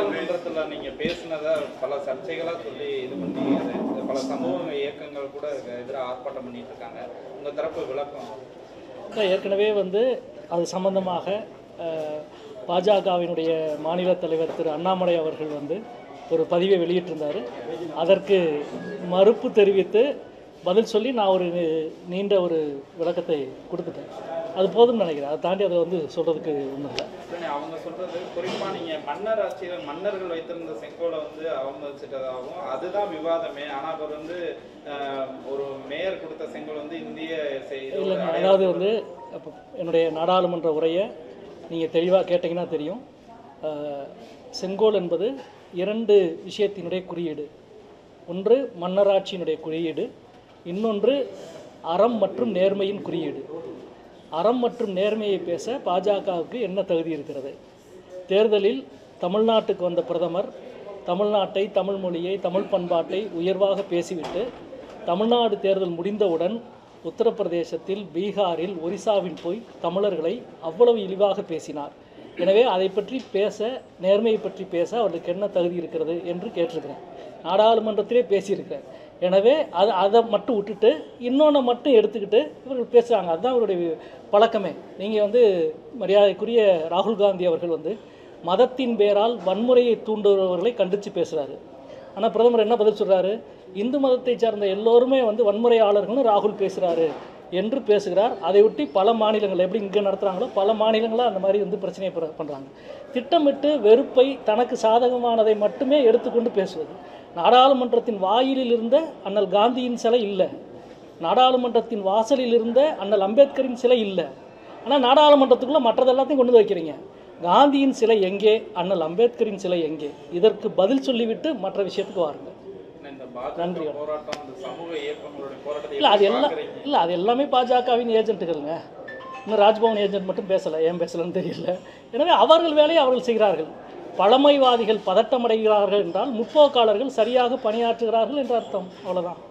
நாடாளுமன்றத்துல நீங்க பேசினதா பல சர்ச்சைகளா சொல்லி இது பண்ணி பல சமூக இயக்கங்கள் கூட எதிராக ஆர்ப்பாட்டம் பண்ணிட்டு இருக்காங்க. உங்க தரப்பு விளக்கம்? ஏற்கனவே அது சம்பந்தமாக பாஜகவினுடைய மாநில தலைவர் திரு அண்ணாமலை அவர்கள் ஒரு பதிவை வெளியிட்டிருந்தார். அதற்கு மறுப்பு தெரிவித்து பதில் சொல்லி நான் ஒரு நீண்ட ஒரு விளக்கத்தை கொடுத்துட்டேன். அது போதும்னு நினைக்கிறேன். அதை தாண்டி அதை சொல்கிறதுக்கு ஒன்றும் இல்லை. அவங்க சொல்கிறது குறிப்பாக நீங்கள் மன்னர் ஆட்சியில் மன்னர்கள் வைத்திருந்த செங்கோலை அவமதிச்சிட்டதாகவும் அதுதான் விவாதமே. ஆனால் அவர் ஒரு மேயர் கொடுத்த செங்கோல் இந்திய இல்லை. அதாவது இப்போ என்னுடைய நாடாளுமன்ற உரையை நீங்கள் தெளிவாக கேட்டிங்கன்னா தெரியும். செங்கோல் என்பது 2 விஷயத்தினுடைய குறியீடு. ஒன்று மன்னராட்சியினுடைய குறியீடு, இன்னொன்று அறம் மற்றும் நேர்மையின் குறியீடு. அறம் மற்றும் நேர்மையை பேச பாஜகவுக்கு என்ன தகுதி இருக்கிறது? தேர்தலில் தமிழ்நாட்டுக்கு வந்த பிரதமர் தமிழ்நாட்டை, தமிழ் மொழியை, தமிழ் பண்பாட்டை உயர்வாக பேசிவிட்டு தமிழ்நாடு தேர்தல் முடிந்தவுடன் உத்தரப்பிரதேசத்தில், பீகாரில், ஒரிசாவில் போய் தமிழர்களை அவ்வளவு இழிவாக பேசினார். எனவே அதை பற்றி பேச, நேர்மையை பற்றி பேச அவர்களுக்கு என்ன தகுதி இருக்கிறது என்று கேட்டிருக்கிறேன். நாடாளுமன்றத்திலே பேசியிருக்கிறேன். எனவே அதை மட்டும் விட்டுட்டு இன்னொன்று மட்டும் எடுத்துக்கிட்டு இவர்கள் பேசுகிறாங்க. அதுதான் அவருடைய பழக்கமே. நீங்கள் மரியாதைக்குரிய ராகுல் காந்தி அவர்கள் மதத்தின் பேரால் வன்முறையை தூண்டுபவர்களை கண்டித்து பேசுகிறாரு. ஆனால் பிரதமர் என்ன பதில் சொல்கிறாரு? இந்து மதத்தை சார்ந்த எல்லோருமே வன்முறையாளர்கள்னு ராகுல் பேசுகிறாரு என்று பேசுகிறார். அதை ஒட்டி பல மாநிலங்கள் எப்படி இங்கே நடத்துகிறாங்களோ பல மாநிலங்களாக அந்த மாதிரி பிரச்சனையை பண்ணுறாங்க. திட்டமிட்டு வெறுப்பை தனக்கு சாதகமானதை மட்டுமே எடுத்துக்கொண்டு பேசுவது. நாடாளுமன்றத்தின் வாயிலில் இருந்த அண்ணல் காந்தியின் சிலை இல்லை, நாடாளுமன்றத்தின் வாசலில் இருந்த அண்ணல் அம்பேத்கரின் சிலை இல்லை. ஆனால் நாடாளுமன்றத்துக்குள்ளே மற்றது எல்லாத்தையும் கொண்டு வைக்கிறீங்க. காந்தியின் சிலை எங்கே? அண்ணல் அம்பேத்கரின் சிலை எங்கே? இதற்கு பதில் சொல்லிவிட்டு மற்ற விஷயத்துக்கு வாருங்கள். நன்றி. இல்லை, அது எல்லாமே பாஜகவின் ஏஜென்ட்டுகளுங்க. இன்னும் ராஜ்பவன் ஏஜென்ட் மட்டும் பேசலை. ஏன் பேசலன்னு தெரியல. எனவே அவர்கள் வேலையை அவர்கள் செய்கிறார்கள். பழமைவாதிகள் பதட்டமடைகிறார்கள் என்றால் முற்போக்காளர்கள் சரியாக பணியாற்றுகிறார்கள் என்ற அர்த்தம். அவ்வளோதான்.